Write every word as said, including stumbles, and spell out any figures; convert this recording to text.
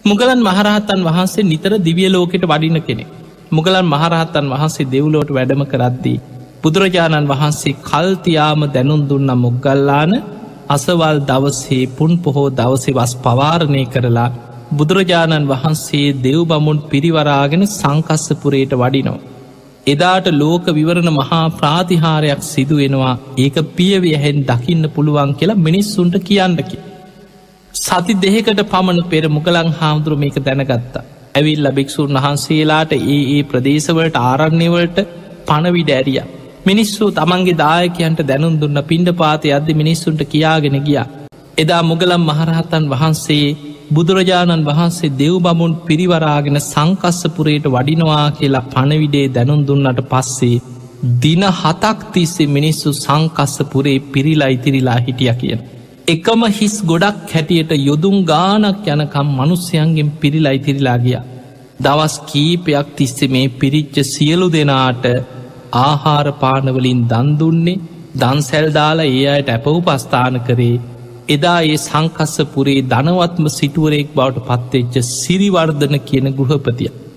මුගලන් මහරහතන් වහන්සේ නිතර දිවිය ලෝකෙට වඩින කෙනෙ. මුගලන් මහරහතන් වහන්සේ දෙව්ලෝට වැඩම කරද්දී. බුදුරජාණන් වහන්සේ කල්තියාම දැනුන් දුන්න මුගල්ලාන අසවල් දවසේ පුන් පොහෝ දවසෙ වස් පවාරණය කරලා බුදුරජාණන් වහන්සේ දෙව් බමුන් පිරිවරාගෙන සංකස්සපුරයට වඩිනෝ. එදාට ලෝක විවරණ මහා ප්‍රාතිහාරයක් සිදුවෙනවා ඒක පියවිය හෙන් දකින්න පුළුවන් කියලා මිනිස්සුන්ට කියන්නකි. සති දෙහකට පමණ පෙර මුගලන් හාමුදුරුව මේක දැනගත්තා. ඇවිල්ල භික්‍ෂූන් වහන්සේලාට ඒ ඒ ප්‍රදේශවලට ආරණ්‍යවලට පණවිඩ ඇරිය. මිනිස්සු තමන්ගේ දායකයන්ට දැනුන් දුන්න පිණ්ඩ පාති අද මිනිස්සුන්ට කියාගෙන ගිය. එදා මුගලම් මහරහතන් වහන්සේ බුදුරජාණන් වහන්සේ දෙව් බමුන් පිරිවරාගෙන සංකස්සපුරයට වඩිනවා කියලා පණවිඩේ දැනුන් දුන්නට පස්සේ දින හතක් තිස්සේ මිනිස්සු සංකස්සපුරේ පිරිලා ඉතිරිලා හිටිය කියන. එකම හිස් ගොඩක් හැටියට යොදුම් ගානක් යනකම් මනුස්්‍යයන්ගෙන් පිරිලා ඉතිරිලා ගිය. දවස් කීපයක් තිස්සේ මේ පිරිච්ච සියලු දෙනාට ආහාරපානවලින් දන්දුන්නේ දන්සැල්දාලා ඒ අයට ඇප උපස්ථාන කරේ. එදා ඒ සංකස්සපුරේ ධනවත්ම සිටුවරෙක් බවට පත්වෙච්ච සිරිවර්ධන කියන ගෘහපතිය.